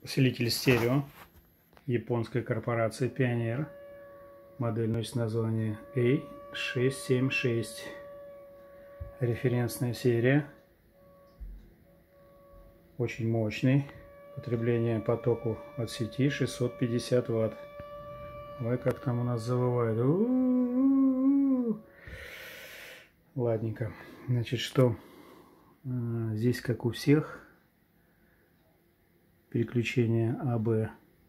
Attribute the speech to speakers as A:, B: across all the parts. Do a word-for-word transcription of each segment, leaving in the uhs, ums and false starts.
A: усилитель стерео японской корпорации Pioneer. Модель носит название эй шестьсот семьдесят шесть. Референсная серия. Очень мощный. Потребление потоку от сети шестьсот пятьдесят ватт. Ой, как там у нас завывает. У-у-у-у. Ладненько. Значит, что здесь, как у всех, переключение АБ,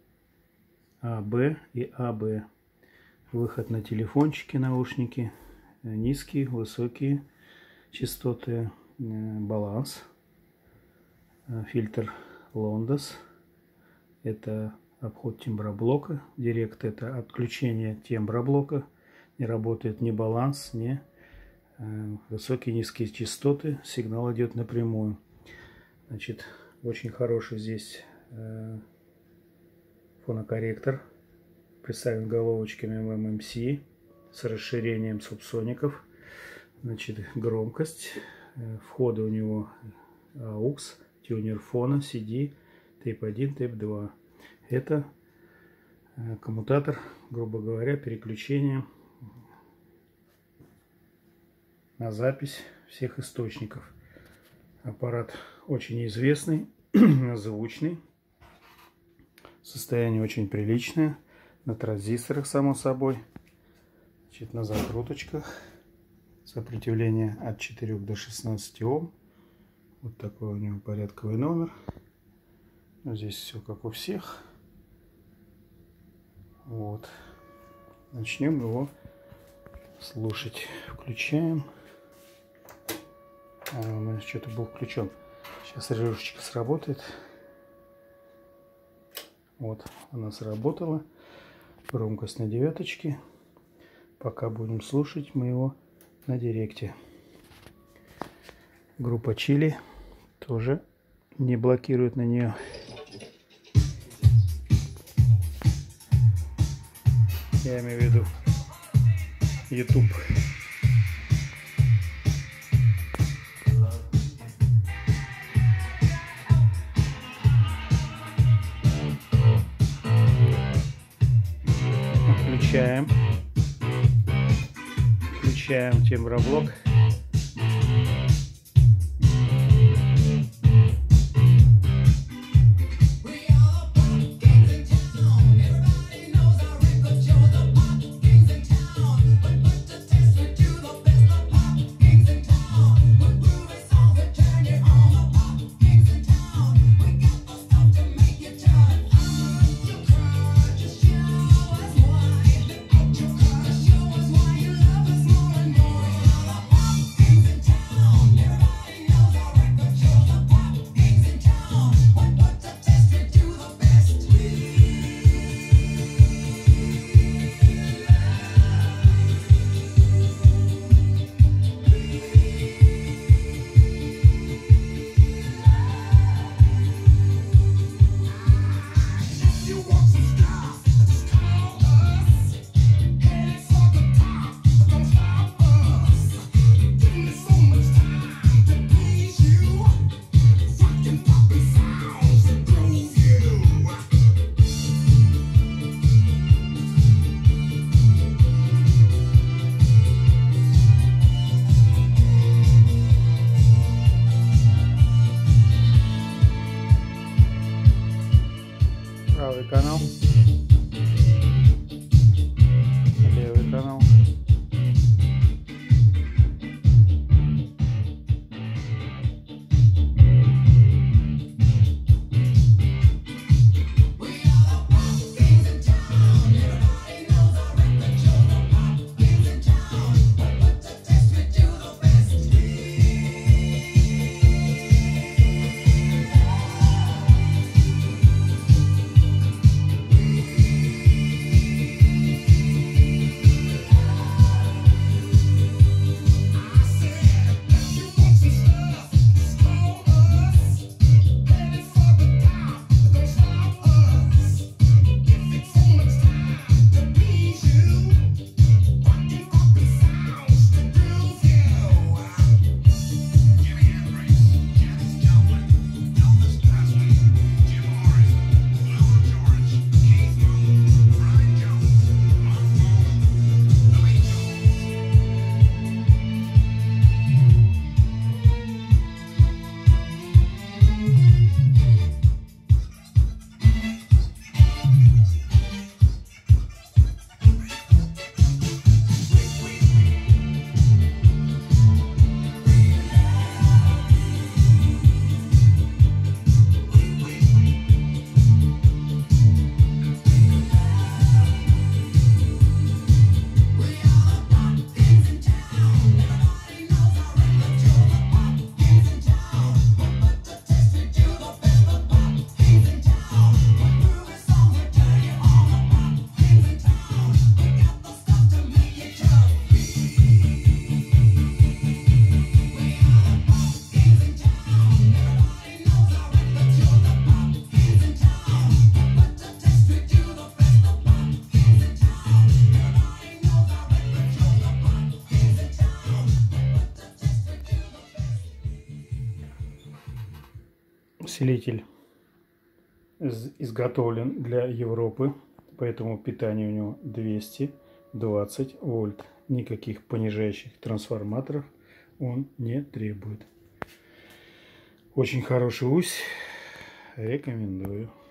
A: АБ и АБ. Выход на телефончики, наушники, низкие, высокие частоты, баланс, фильтр Лондос, это обход темброблока, директ это отключение темброблока, не работает ни баланс, ни высокие, низкие частоты, сигнал идет напрямую. Значит, очень хороший здесь фонокорректор, представлен головочками эм эм си с расширением субсоников. Значит, громкость, входы у него аукс, тюнер фона, си ди, тейп один, тейп два. Это коммутатор, грубо говоря, переключение на запись всех источников. Аппарат очень известный, звучный, состояние очень приличное, на транзисторах, само собой. Значит, на закруточках. Сопротивление от четырёх до шестнадцати Ом. Вот такой у него порядковый номер. Но здесь все как у всех. Вот. Начнем его слушать. Включаем. А, у нас что-то был включен. Сейчас режушечка сработает. Вот, она сработала. Громкость на девяточке. Пока будем слушать мы его на директе. Группа Чили тоже не блокирует на нее. Я имею в виду YouTube. Включаем. Включаем темброблок. Правый канал, левый канал. Усилитель изготовлен для Европы, поэтому питание у него двести двадцать вольт. Никаких понижающих трансформаторов он не требует. Очень хороший ось, рекомендую.